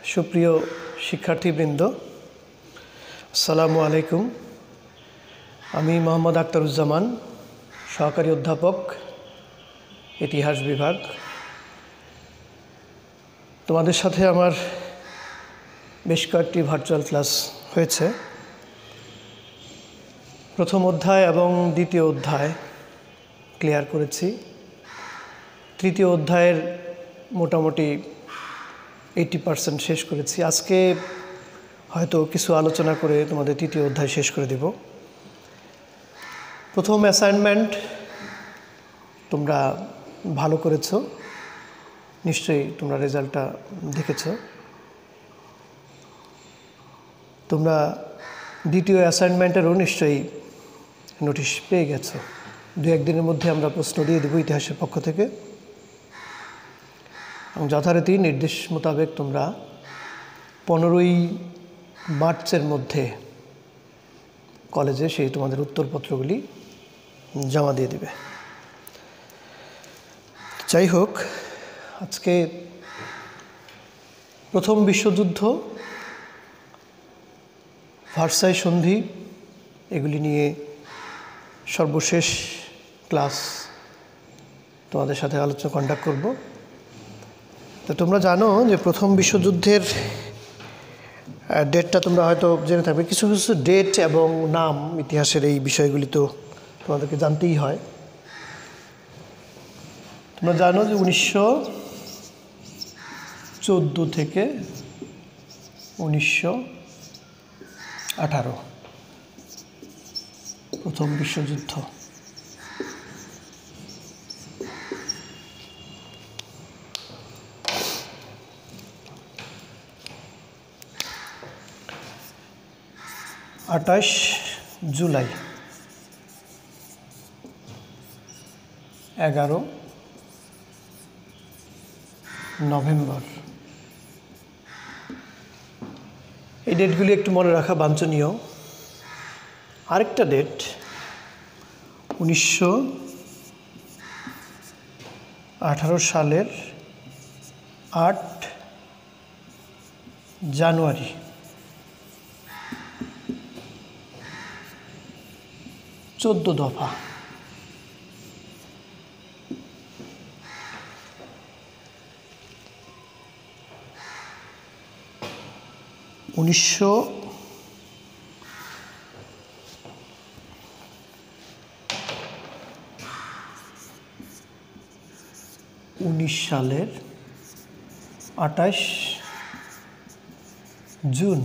সুপ্রিয় শিক্ষার্থীবৃন্দ, আসসালামু আলাইকুম। আমি মোহাম্মদ আখতারুজ্জামান, সহকারী অধ্যাপক, ইতিহাস বিভাগ। তোমাদের সাথে আমার বেশ কয়েকটি ভার্চুয়াল ক্লাস হয়েছে। প্রথম অধ্যায় এবং দ্বিতীয় অধ্যায় ক্লিয়ার করেছি। তৃতীয় অধ্যায়ের মোটামুটি 80% শেষ করেছি। আজকে হয়তো কিছু আলোচনা করে তোমাদের তৃতীয় অধ্যায় শেষ করে দেব। প্রথম অ্যাসাইনমেন্ট তোমরা ভালো করেছো, নিশ্চয়ই তোমরা রেজাল্টটা দেখেছো। তোমরা দ্বিতীয় অ্যাসাইনমেন্টেরও নিশ্চয়ই নোটিশ পেয়ে গেছো। 2-1 দিনের মধ্যে আমরা প্রশ্ন দিয়ে দেবো ইতিহাসের পক্ষ থেকে, এবং যথারীতি নির্দেশ মোতাবেক তোমরা 15ই মার্চের মধ্যে কলেজে সেই তোমাদের উত্তরপত্রগুলি জমা দিয়ে দেবে। যাই হোক, আজকে প্রথম বিশ্বযুদ্ধ, ভার্সাই সন্ধি, এগুলি নিয়ে সর্বশেষ ক্লাস তোমাদের সাথে আলোচনা কন্ডাক্ট করব। তো তোমরা জানো যে প্রথম বিশ্বযুদ্ধের ডেটটা তোমরা হয়তো জেনে থাকবে। কিছু কিছু ডেট এবং নাম ইতিহাসের এই বিষয়গুলি তো তোমাদেরকে জানতেই হয়। তোমরা জানো যে 1914 থেকে 1918 প্রথম বিশ্বযুদ্ধ। জুলাই 11 নভেম্বর, এই ডেটগুলি একটু মনে রাখা বাঞ্ছনীয়। আরেকটা ডেট 1918 সালের 8 জানুয়ারি। 14 দফা। উনিশশো 19 সালের 28 জুন।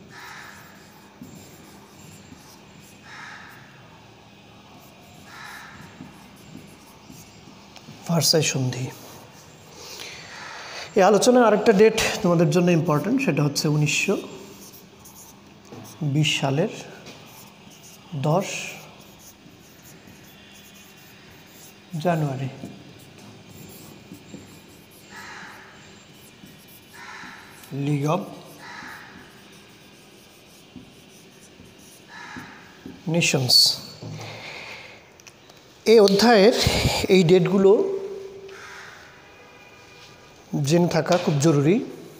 ভার্সাই সন্ধি। এই আলোচনার আরেকটা ডেট তোমাদের জন্য ইম্পর্ট্যান্ট, সেটা হচ্ছে 1920 সালের 10 জানুয়ারি। League of Nations. এই অধ্যায়ের এই ডেটগুলো জেনে থাকা খুব জরুরি,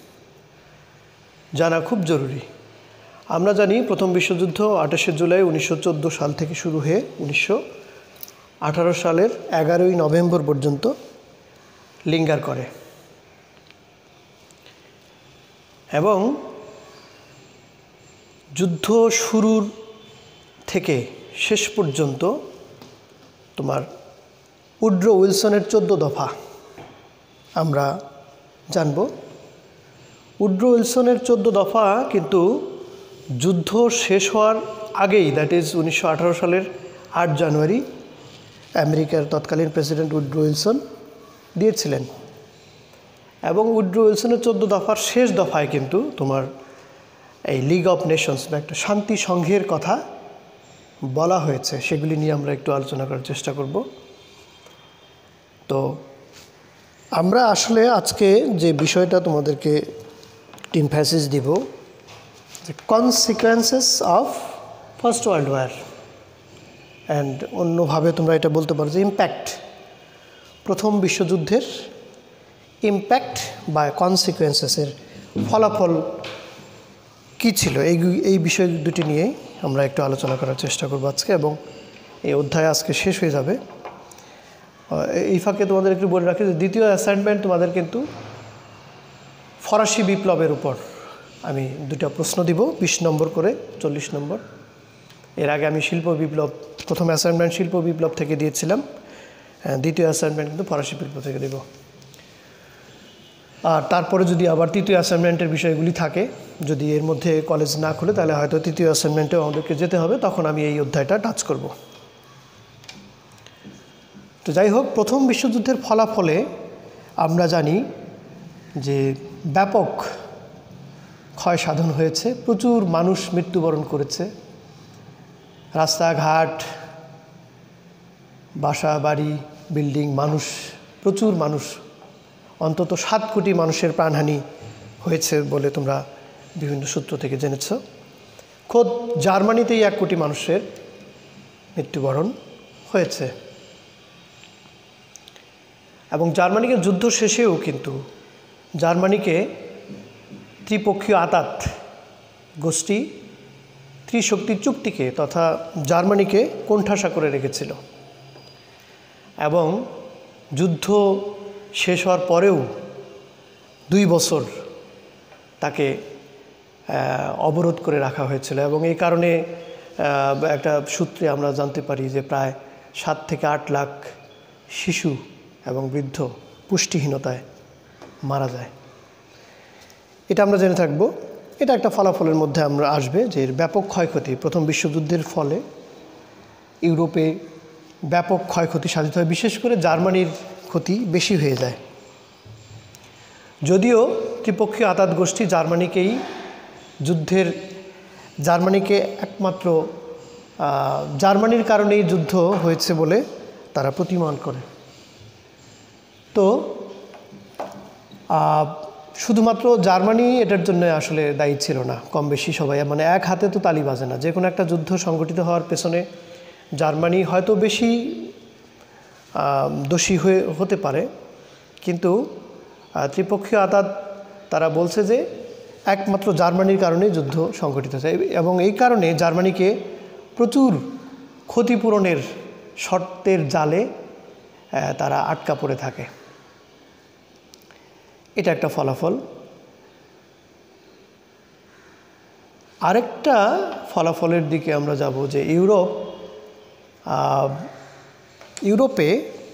জানা খুব জরুরি। আমরা জানি প্রথম বিশ্বযুদ্ধ 28 জুলাই 1914 সাল থেকে শুরু হয়ে 1918 সালের 11ই নভেম্বর পর্যন্ত লিঙ্গার করে, এবং যুদ্ধ শুরুর থেকে শেষ পর্যন্ত তোমার উড্রো উইলসনের 14 দফা আমরা জানব। উড্রো উইলসনের 14 দফা কিন্তু যুদ্ধ শেষ হওয়ার আগেই, দ্যাট ইজ 1918 সালের 8 জানুয়ারি আমেরিকার তৎকালীন প্রেসিডেন্ট উড্রো উইলসন দিয়েছিলেন। এবং উড্রো উইলসনের 14 দফার শেষ দফায় কিন্তু তোমার এই লিগ অফ নেশনস বা একটা শান্তি সংঘের কথা বলা হয়েছে। সেগুলি নিয়ে আমরা একটু আলোচনা করার চেষ্টা করব। তো আমরা আসলে আজকে যে বিষয়টা তোমাদেরকে এমফ্যাসিস দিব, যে consequences of First World War, and অন্যভাবে তোমরা এটা বলতে পারো যে ইম্প্যাক্ট, প্রথম বিশ্বযুদ্ধের ইম্প্যাক্ট বা কনসিকুয়েন্সেসের ফলাফল কী ছিল, এই বিষয় দুটি নিয়েই আমরা একটু আলোচনা করার চেষ্টা করব আজকে, এবং এই অধ্যায় আজকে শেষ হয়ে যাবে। এই ফাঁকে তোমাদের একটু বলে রাখি যে দ্বিতীয় অ্যাসাইনমেন্ট তোমাদের কিন্তু ফরাসি বিপ্লবের উপর আমি 2টা প্রশ্ন দিব, 20 নম্বর করে, 40 নম্বর। এর আগে আমি শিল্প বিপ্লব, প্রথম অ্যাসাইনমেন্ট শিল্প বিপ্লব থেকে দিয়েছিলাম, দ্বিতীয় অ্যাসাইনমেন্ট কিন্তু ফরাসি বিপ্লব থেকে দেব। আর তারপরে যদি আবার তৃতীয় অ্যাসাইনমেন্টের বিষয়গুলি থাকে, যদি এর মধ্যে কলেজ না খুলে, তাহলে হয়তো তৃতীয় অ্যাসাইনমেন্টেও আমাদেরকে যেতে হবে, তখন আমি এই অধ্যায়টা টাচ করব। তো যাই হোক, প্রথম বিশ্বযুদ্ধের ফলাফলে আমরা জানি যে ব্যাপক ক্ষয় সাধন হয়েছে, প্রচুর মানুষ মৃত্যুবরণ করেছে, রাস্তাঘাট, বাসা বাড়ি, বিল্ডিং, মানুষ, প্রচুর মানুষ, অন্তত 7 কোটি মানুষের প্রাণহানি হয়েছে বলে তোমরা বিভিন্ন সূত্র থেকে জেনেছ। খোদ জার্মানিতেই 1 কোটি মানুষের মৃত্যুবরণ হয়েছে। এবং জার্মানিকে যুদ্ধ শেষেও কিন্তু জার্মানিকে ত্রিপক্ষীয় আতাত গোষ্ঠী ত্রিশক্তি চুক্তিকে তথা জার্মানিকে কোণঠাসা করে রেখেছিল, এবং যুদ্ধ শেষ হওয়ার পরেও 2 বছর তাকে অবরোধ করে রাখা হয়েছিল। এবং এই কারণে একটা সূত্রে আমরা জানতে পারি যে প্রায় 7 থেকে 8 লাখ শিশু এবং বৃদ্ধ পুষ্টিহীনতায় মারা যায়। এটা আমরা জেনে থাকব। এটা একটা ফলাফলের মধ্যে আমরা আসবে যে এর ব্যাপক ক্ষয়ক্ষতি, প্রথম বিশ্বযুদ্ধের ফলে ইউরোপে ব্যাপক ক্ষয়ক্ষতি সাধিত হয়, বিশেষ করে জার্মানির ক্ষতি বেশি হয়ে যায়। যদিও ত্রিপক্ষীয় আতাত গোষ্ঠী জার্মানিকে একমাত্র জার্মানির কারণেই যুদ্ধ হয়েছে বলে তারা প্রতিমান করে। তো শুধুমাত্র জার্মানি এটার জন্য আসলে দায়ী ছিল না, কম বেশি সবাই, মানে এক হাতে তো তালি বাজে না। যে কোনো একটা যুদ্ধ সংগঠিত হওয়ার পেছনে জার্মানি হয়তো বেশি দোষী হতে পারে, কিন্তু ত্রিপক্ষীয় আতাত তারা বলছে যে একমাত্র জার্মানির কারণে যুদ্ধ সংগঠিত হয়েছে, এবং এই কারণে জার্মানিকে প্রচুর ক্ষতিপূরণের শর্তের জালে তারা আটকা পড়ে থাকে। এটা একটা ফলাফল। আরেকটা ফলাফলের দিকে আমরা যাব যে ইউরোপে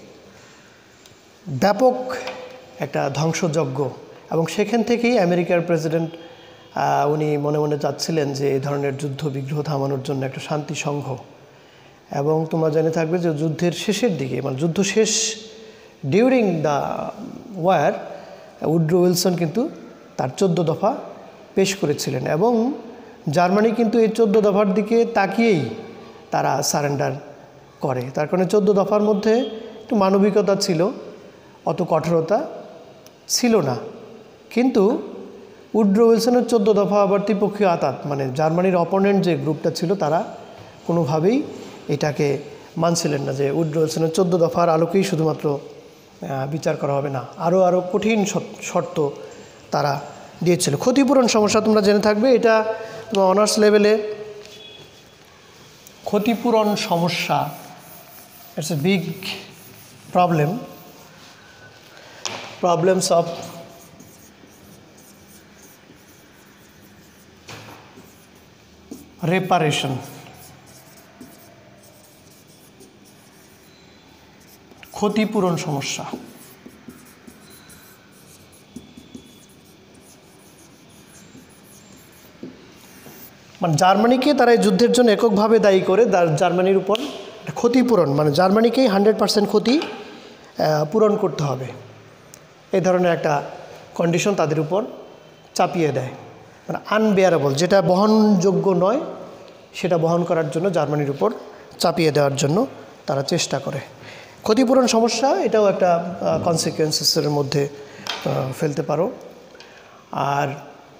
ব্যাপক একটা ধ্বংসযজ্ঞ, এবং সেখান থেকেই আমেরিকার প্রেসিডেন্ট উনি মনে মনে চাচ্ছিলেন যে এই ধরনের যুদ্ধ বিগ্রহ থামানোর জন্য একটা শান্তি সংঘ। এবং তোমরা জেনে থাকবে যে যুদ্ধের শেষের দিকে, মানে যুদ্ধ শেষ, during the war, Woodrow Wilson কিন্তু তার 14 দফা পেশ করেছিলেন, এবং জার্মানি কিন্তু এই 14 দফার দিকে তাকিয়েই তারা সারেন্ডার করে। তার কারণে 14 দফার মধ্যে একটু মানবিকতা ছিল, অত কঠোরতা ছিল না। কিন্তু উড্রো উইলসনের 14 দফা আবার ত্রিপক্ষীয় আতাত, মানে জার্মানির অপোনেন্ট যে গ্রুপটা ছিল, তারা কোনোভাবেই এটাকে মানছিলেন না যে উড্রো উইলসনের 14 দফার আলোকেই শুধুমাত্র বিচার করা হবে না, আরও কঠিন শর্ত তারা দিয়েছিল। ক্ষতিপূরণ সমস্যা তোমরা জেনে থাকবে, এটা তোমার অনার্স লেভেলে ক্ষতিপূরণ সমস্যা, it's a big problems of reparation. ক্ষতিপূরণ সমস্যা, মানে জার্মানিকে তারা এই যুদ্ধের জন্য এককভাবে দায়ী করে জার্মানির উপর ক্ষতিপূরণ, মানে জার্মানিকেই 100% ক্ষতি পূরণ করতে হবে, এই ধরনের একটা কন্ডিশন তাদের উপর চাপিয়ে দেয়। মানে আনবেয়ারেবল, যেটা বহনযোগ্য নয় সেটা বহন করার জন্য জার্মানির উপর চাপিয়ে দেওয়ার জন্য তারা চেষ্টা করে। ক্ষতিপূরণ সমস্যা, এটাও একটা কনসিকুয়েন্সেসের মধ্যে ফেলতে পারো। আর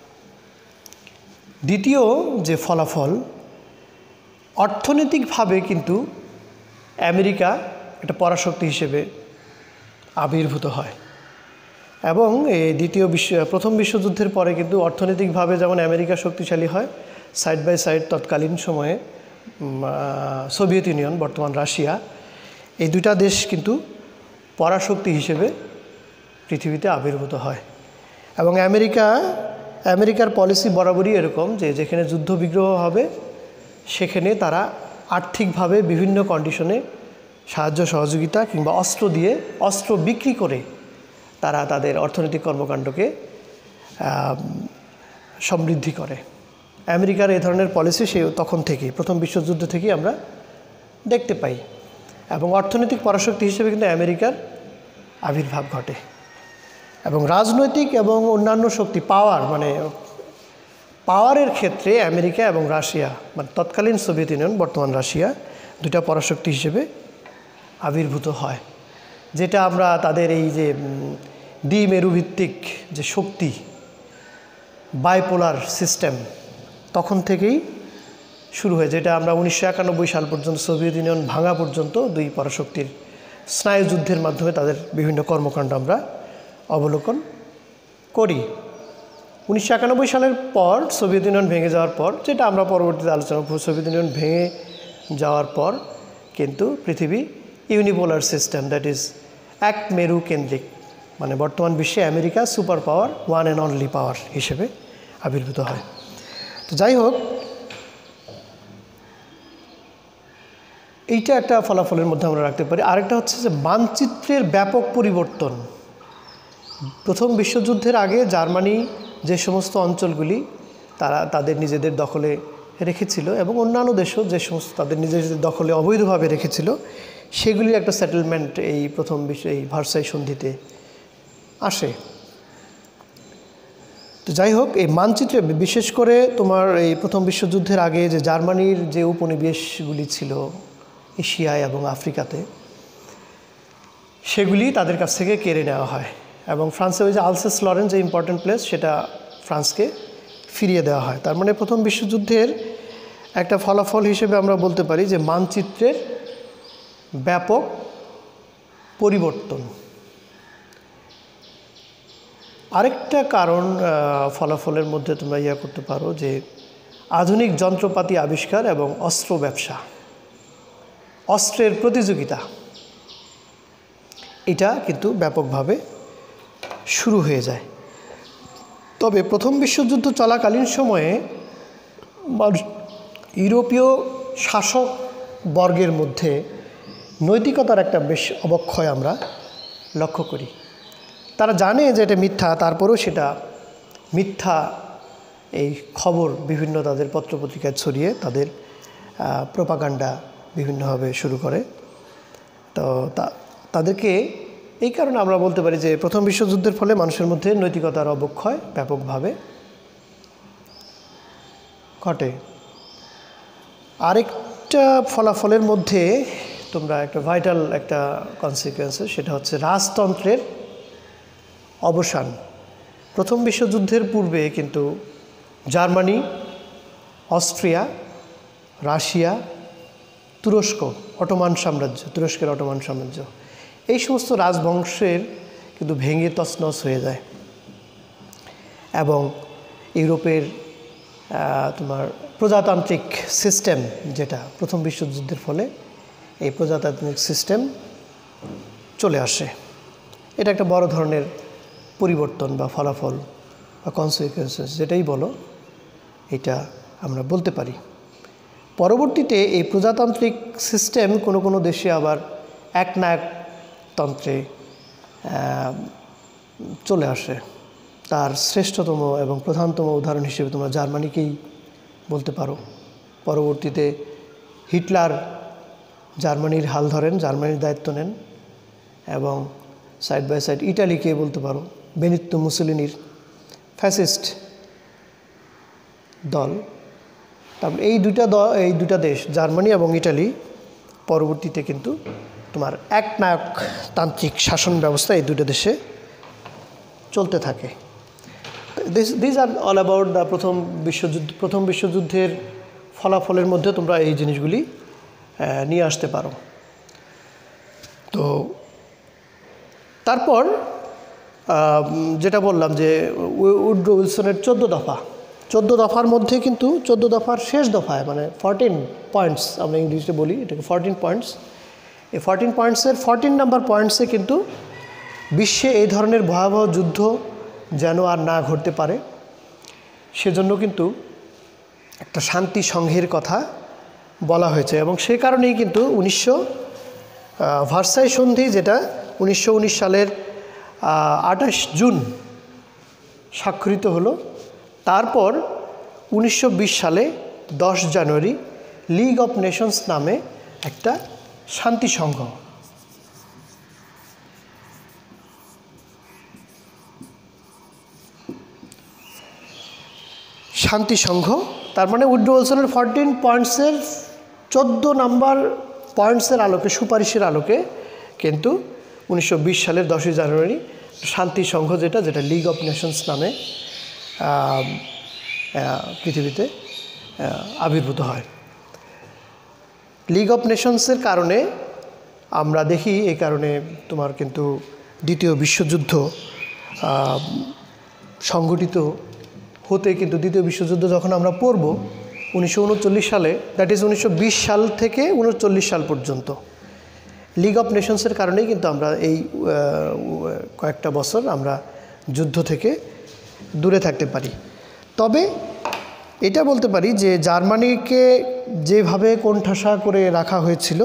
দ্বিতীয় যে ফলাফল, অর্থনৈতিকভাবে কিন্তু আমেরিকা একটা পরাশক্তি হিসেবে আবির্ভূত হয়। এবং এই প্রথম বিশ্বযুদ্ধের পরে কিন্তু অর্থনৈতিকভাবে যেমন আমেরিকা শক্তিশালী হয়, সাইড বাই সাইড তৎকালীন সময়ে সোভিয়েত ইউনিয়ন, বর্তমান রাশিয়া, এই দুইটা দেশ কিন্তু পরাশক্তি হিসেবে পৃথিবীতে আবির্ভূত হয়। এবং আমেরিকার পলিসি বরাবরই এরকম যে যেখানে যুদ্ধবিগ্রহ হবে সেখানে তারা আর্থিকভাবে বিভিন্ন কন্ডিশনে সাহায্য সহযোগিতা কিংবা অস্ত্র বিক্রি করে তারা তাদের অর্থনৈতিক কর্মকাণ্ডকে সমৃদ্ধি করে। আমেরিকার এই ধরনের পলিসি তখন থেকেই, প্রথম বিশ্বযুদ্ধ থেকেই আমরা দেখতে পাই। এবং অর্থনৈতিক পরাশক্তি হিসেবে কিন্তু আমেরিকার আবির্ভাব ঘটে। এবং রাজনৈতিক এবং অন্যান্য শক্তি পাওয়ারের ক্ষেত্রে আমেরিকা এবং রাশিয়া, মানে তৎকালীন সোভিয়েত ইউনিয়ন, বর্তমান রাশিয়া, দুটা পরাশক্তি হিসেবে আবির্ভূত হয়। যেটা আমরা তাদের এই যে দ্বিমেরুভিত্তিক যে শক্তি, বাইপোলার সিস্টেম, তখন থেকেই শুরু হয়, যেটা আমরা 1991 সাল পর্যন্ত, সোভিয়েত ইউনিয়ন ভাঙা পর্যন্ত দুই পরাশক্তির স্নায়ুযুদ্ধের মাধ্যমে তাদের বিভিন্ন কর্মকাণ্ড আমরা অবলোকন করি। 1991 সালের পর সোভিয়েত ইউনিয়ন ভেঙে যাওয়ার পর, যেটা আমরা পরবর্তীতে আলোচনা করব, সোভিয়েত ইউনিয়ন ভেঙে যাওয়ার পর কিন্তু পৃথিবী ইউনিপোলার সিস্টেম, দ্যাট ইজ এক মেরু কেন্দ্রিক, মানে বর্তমান বিশ্বে America super power, one and only power হিসেবে আবির্ভূত হয়। তো যাই হোক, এইটা একটা ফলাফলের মধ্যে আমরা রাখতে পারি। আরেকটা হচ্ছে যে মানচিত্রের ব্যাপক পরিবর্তন। প্রথম বিশ্বযুদ্ধের আগে জার্মানি যে সমস্ত অঞ্চলগুলি তাদের নিজেদের দখলে রেখেছিল এবং অন্যান্য দেশও যে সমস্ত তাদের নিজেদের দখলে অবৈধভাবে রেখেছিল, সেগুলির একটা সেটেলমেন্ট এই এই ভার্সাই সন্ধিতে আসে। তো যাই হোক, এই মানচিত্রে বিশেষ করে তোমার এই প্রথম বিশ্বযুদ্ধের আগে যে জার্মানির যে উপনিবেশগুলি ছিল এশিয়ায় এবং আফ্রিকাতে, সেগুলি তাদের কাছ থেকে কেড়ে নেওয়া হয় এবং ফ্রান্সে ওই যে আলসেস লরেন যে ইম্পর্টেন্ট প্লেস, সেটা ফ্রান্সকে ফিরিয়ে দেওয়া হয়। তার মানে প্রথম বিশ্বযুদ্ধের একটা ফলাফল হিসেবে আমরা বলতে পারি যে মানচিত্রের ব্যাপক পরিবর্তন। আরেকটা কারণ ফলাফলের মধ্যে তোমরা করতে পারো যে আধুনিক যন্ত্রপাতি আবিষ্কার এবং অস্ত্র ব্যবসা, অস্ত্রের প্রতিযোগিতা, এটা কিন্তু ব্যাপকভাবে শুরু হয়ে যায়। তবে প্রথম বিশ্বযুদ্ধ চলাকালীন সময়ে ইউরোপীয় শাসক বর্গের মধ্যে নৈতিকতার একটা বেশ অবক্ষয় আমরা লক্ষ্য করি। তারা জানে যে এটা মিথ্যা, তারপরেও সেটা মিথ্যা এই খবর বিভিন্ন তাদের পত্রপত্রিকায় ছড়িয়ে তাদের প্রোপাগান্ডা বিভিন্নভাবে শুরু করে। তো তাদেরকে এই কারণে আমরা বলতে পারি যে প্রথম বিশ্বযুদ্ধের ফলে মানুষের মধ্যে নৈতিকতার অবক্ষয় ব্যাপকভাবে ঘটে। আরেকটা ফলাফলের মধ্যে তোমরা একটা ভাইটাল একটা কনসিকুয়েন্স, সেটা হচ্ছে রাজতন্ত্রের অবসান। প্রথম বিশ্বযুদ্ধের পূর্বে কিন্তু জার্মানি, অস্ট্রিয়া, রাশিয়া, তুরস্ক, তুরস্কের অটোমান সাম্রাজ্য, এই সমস্ত রাজবংশের কিন্তু ভেঙে তছনছ হয়ে যায় এবং ইউরোপের তোমার প্রজাতান্ত্রিক সিস্টেম, যেটা প্রথম বিশ্বযুদ্ধের ফলে এই প্রজাতান্ত্রিক সিস্টেম চলে আসে। এটা একটা বড় ধরনের পরিবর্তন বা ফলাফল বা কনসিকুয়েন্সেস, যেটাই বলো, এটা আমরা বলতে পারি। পরবর্তীতে এই প্রজাতান্ত্রিক সিস্টেম কোনো কোনো দেশে আবার একনায়কতন্ত্রে চলে আসে। তার শ্রেষ্ঠতম এবং প্রধানতম উদাহরণ হিসেবে তোমরা জার্মানিকেই বলতে পারো। পরবর্তীতে হিটলার জার্মানির হাল ধরেন, জার্মানির দায়িত্ব নেন এবং সাইড বাই সাইড ইটালিকে বলতে পারো, বেনিতো মুসোলিনির ফ্যাসিস্ট দল। তারপর এই দুটা দেশ, জার্মানি এবং ইটালি, পরবর্তীতে কিন্তু তোমার একনায়কতান্ত্রিক শাসন ব্যবস্থা এই দুটো দেশে চলতে থাকে। This are all about the প্রথম বিশ্বযুদ্ধের ফলাফলের মধ্যে তোমরা এই জিনিসগুলি নিয়ে আসতে পারো। তো তারপর যেটা বললাম যে উড্রো উইলসনের 14 দফা, 14 দফার মধ্যে কিন্তু 14 দফার শেষ দফায় মানে 14 পয়েন্টস আমরা ইংলিশে বলি এটাকে 14 পয়েন্টস। এই 14 পয়েন্টসের 14 নাম্বার পয়েন্টসে কিন্তু বিশ্বে এই ধরনের ভয়াবহ যুদ্ধ যেন আর না ঘটতে পারে সেজন্য কিন্তু একটা শান্তি সংঘের কথা বলা হয়েছে। এবং সেই কারণেই কিন্তু ভার্সাই সন্ধি যেটা 1919 সালের 28 জুন স্বাক্ষরিত হলো, তারপর 1920 সালে 10 জানুয়ারি লিগ অফ নেশনস নামে একটা শান্তি সংঘ তার মানে উড্রো উইলসনের 14 পয়েন্টসের 14 নাম্বার পয়েন্টসের আলোকে সুপারিশের আলোকে কিন্তু 1920 সালের 10 জানুয়ারি শান্তি সংঘ যেটা লিগ অফ নেশনস নামে পৃথিবীতে আবির্ভূত হয়। লিগ অফ নেশনসের কারণে আমরা দেখি এই কারণে তোমার কিন্তু দ্বিতীয় বিশ্বযুদ্ধ সংগঠিত হতে কিন্তু দ্বিতীয় বিশ্বযুদ্ধ যখন আমরা পড়ব 1939 সালে, দ্যাট ইজ 1920 সাল থেকে 1939 সাল পর্যন্ত লিগ অফ নেশনসের কারণেই কিন্তু আমরা এই কয়েকটা বছর আমরা যুদ্ধ থেকে দূরে থাকতে পারি। তবে এটা বলতে পারি যে জার্মানিকে যেভাবে কোণঠাসা করে রাখা হয়েছিল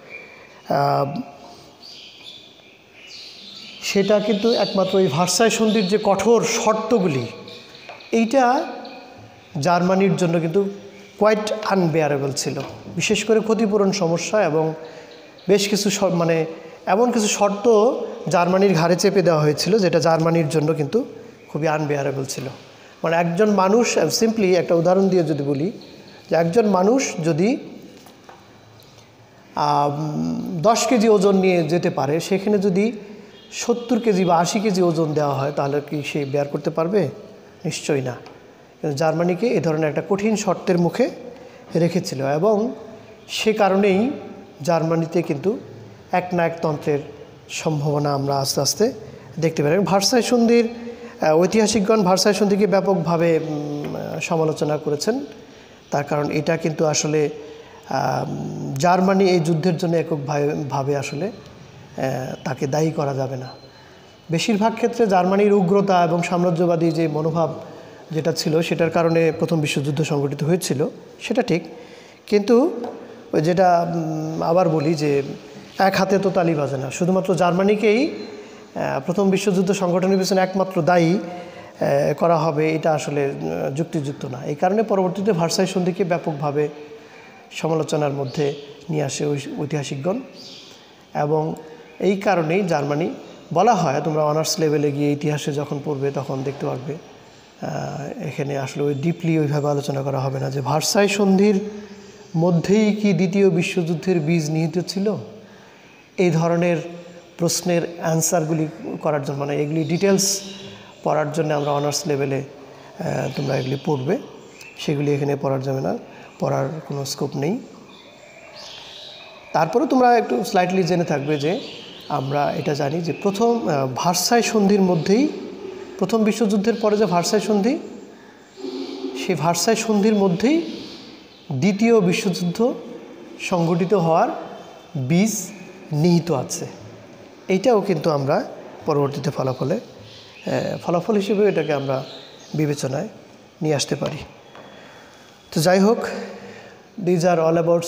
সেটা কিন্তু একমাত্র এই ভার্সাই সন্ধির যে কঠোর শর্তগুলি এইটা জার্মানির জন্য কিন্তু কোয়াইট আনবেয়ারেবল ছিল। বিশেষ করে ক্ষতিপূরণ সমস্যা এবং বেশ কিছু মানে এমন কিছু শর্ত জার্মানির ঘাড়ে চেপে দেওয়া হয়েছিল যেটা জার্মানির জন্য কিন্তু খুবই আনবেয়ারেবল ছিল। মানে একজন মানুষ, সিম্পলি একটা উদাহরণ দিয়ে যদি বলি যে একজন মানুষ যদি 10 কেজি ওজন নিয়ে যেতে পারে, সেখানে যদি 70 কেজি বা 80 কেজি ওজন দেওয়া হয় তাহলে কি সে বেয়ার করতে পারবে? নিশ্চয়ই না। কিন্তু জার্মানিকে এ ধরনের একটা কঠিন শর্তের মুখে রেখেছিল এবং সে কারণেই জার্মানিতে কিন্তু একনায়কতন্ত্রের সম্ভাবনা আমরা আস্তে আস্তে দেখতে পাই। ভার্সাই সন্ধির ঐতিহাসিকগণ ভার্সাই সন্ধিকে ব্যাপকভাবে সমালোচনা করেছেন, তার কারণ এটা কিন্তু আসলে জার্মানি এই যুদ্ধের জন্য এককভাবে আসলে তাকে দায়ী করা যাবে না। বেশিরভাগ ক্ষেত্রে জার্মানির উগ্রতা এবং সাম্রাজ্যবাদী যে মনোভাব যেটা ছিল সেটার কারণে প্রথম বিশ্বযুদ্ধ সংগঠিত হয়েছিল, সেটা ঠিক। কিন্তু ওই যেটা আবার বলি যে এক হাতে তো তালি বাজে না, শুধুমাত্র জার্মানিকেই প্রথম বিশ্বযুদ্ধ সংগঠনের পিছনে একমাত্র দায়ী করা হবে এটা আসলে যুক্তিযুক্ত না। এই কারণে পরবর্তীতে ভার্সাই সন্ধিকে ব্যাপকভাবে সমালোচনার মধ্যে নিয়ে আসে ঐতিহাসিকগণ এবং এই কারণেই জার্মানি বলা হয়, তোমরা অনার্স লেভেলে গিয়ে ইতিহাসে যখন পড়বে তখন দেখতে পারবে এখানে আসলে ডিপলি ওইভাবে আলোচনা করা হবে না যে ভার্সাই সন্ধির মধ্যেই কি দ্বিতীয় বিশ্বযুদ্ধের বীজ নিহিত ছিল। এই ধরনের প্রশ্নের অ্যান্সারগুলি করার জন্য মানে এগুলি ডিটেলস পড়ার জন্য আমরা অনার্স লেভেলে তোমরা এগুলি পড়বে, সেগুলি এখানে পড়ার যাবে না, পড়ার কোনো স্কোপ নেই। তারপরে তোমরা একটু স্লাইটলি জেনে থাকবে যে আমরা এটা জানি যে প্রথম ভার্সাই সন্ধির মধ্যেই, প্রথম বিশ্বযুদ্ধের পরে যে ভার্সাই সন্ধি, সেই ভার্সাই সন্ধির মধ্যেই দ্বিতীয় বিশ্বযুদ্ধ সংগঠিত হওয়ার বীজ নিহিত আছে। এইটাও কিন্তু আমরা পরবর্তীতে ফলাফল হিসেবে এটাকে আমরা বিবেচনায় নিয়ে আসতে পারি। তো যাই হোক, দিজ আর অল অ্যাবাউটস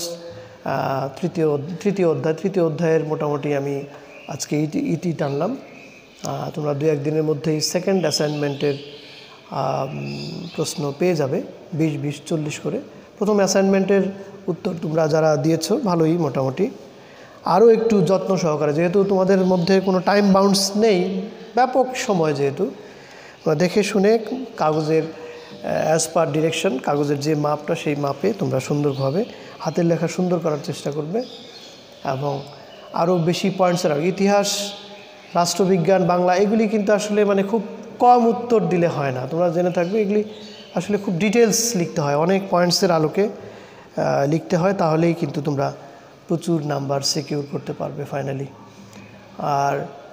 তৃতীয় অধ্যায়ের মোটামুটি আমি আজকে ইটি টানলাম। তোমরা 2-1 দিনের মধ্যেই সেকেন্ড অ্যাসাইনমেন্টের প্রশ্ন পেয়ে যাবে, 20-20-40 করে। প্রথম অ্যাসাইনমেন্টের উত্তর তোমরা যারা দিয়েছো ভালোই মোটামুটি, আরও একটু যত্ন সহকারে, যেহেতু তোমাদের মধ্যে কোনো টাইম বাউন্ডস নেই, ব্যাপক সময় যেহেতু, দেখে শুনে কাগজের অ্যাজ পার ডিরেকশন, কাগজের যে মাপটা সেই মাপে তোমরা সুন্দরভাবে হাতের লেখা সুন্দর করার চেষ্টা করবে এবং আরও বেশি পয়েন্টসের ইতিহাস, রাষ্ট্রবিজ্ঞান, বাংলা এগুলি কিন্তু আসলে মানে খুব কম উত্তর দিলে হয় না। তোমরা জেনে থাকবে এগুলি আসলে খুব ডিটেলস লিখতে হয়, অনেক পয়েন্টসের আলোকে লিখতে হয়, তাহলেই কিন্তু তোমরা প্রচুর নাম্বার সিকিউর করতে পারবে ফাইনালি। আর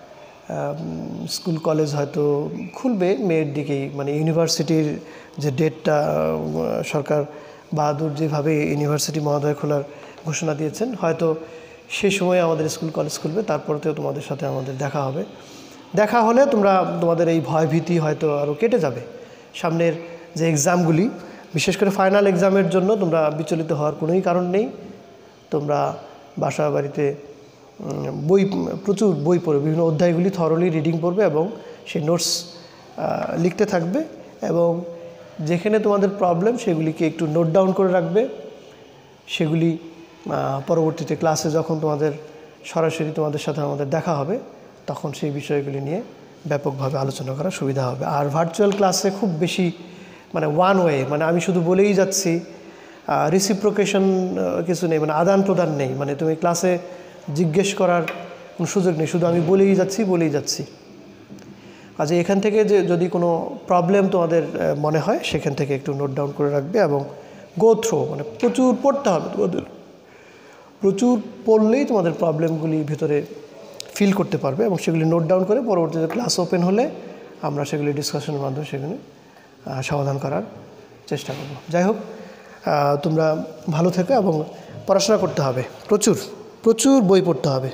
স্কুল কলেজ হয়তো খুলবে মেয়ের দিকেই, মানে ইউনিভার্সিটির যে ডেটটা সরকার বাহাদুর যেভাবে ইউনিভার্সিটি মহোদয় খোলার ঘোষণা দিয়েছেন, হয়তো সেই সময় আমাদের স্কুল কলেজ খুলবে, তারপরেও তোমাদের সাথে আমাদের দেখা হবে। দেখা হলে তোমাদের এই ভয়ভীতি হয়তো আরও কেটে যাবে। সামনের যে এক্সামগুলি, বিশেষ করে ফাইনাল এক্সামের জন্য তোমরা বিচলিত হওয়ার কোনোই কারণ নেই। তোমরা বাসা বাড়িতে প্রচুর বই পড়বে, বিভিন্ন অধ্যায়গুলি থরলি রিডিং করবে এবং সেই নোটস লিখতে থাকবে, এবং যেখানে তোমাদের প্রবলেম সেগুলিকে একটু নোট ডাউন করে রাখবে। সেগুলি পরবর্তীতে ক্লাসে যখন সরাসরি তোমাদের সাথে আমাদের দেখা হবে, তখন সেই বিষয়গুলি নিয়ে ব্যাপকভাবে আলোচনা করা সুবিধা হবে। আর ভার্চুয়াল ক্লাসে খুব বেশি মানে ওয়ান ওয়ে, মানে আমি শুধু বলেই যাচ্ছি, রিসিপ্রোকেশন কিছু নেই, মানে আদান প্রদান নেই, মানে তুমি ক্লাসে জিজ্ঞেস করার কোনো সুযোগ নেই, শুধু আমি বলেই যাচ্ছি। আচ্ছা, এখান থেকে যদি কোনো প্রবলেম তোমাদের মনে হয়, সেখান থেকে একটু নোট ডাউন করে রাখবে এবং গো থ্রো, মানে প্রচুর পড়তে হবে তোমাদের। প্রচুর পড়লেই তোমাদের প্রবলেমগুলি ভিতরে ফিল করতে পারবে এবং সেগুলি নোট ডাউন করে পরবর্তীতে ক্লাস ওপেন হলে আমরা সেগুলি ডিসকাশনের মাধ্যমে সেগুলি সমাধান করার চেষ্টা করব। যাই হোক, তোমরা ভালো থেকো এবং পড়াশোনা করতে হবে, প্রচুর বই পড়তে হবে।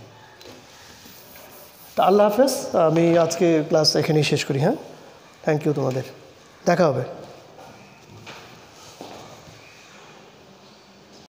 তা আল্লাহ হাফেজ। আমি আজকে ক্লাস এখানেই শেষ করি। হ্যাঁ, থ্যাংক ইউ, তোমাদের দেখা হবে।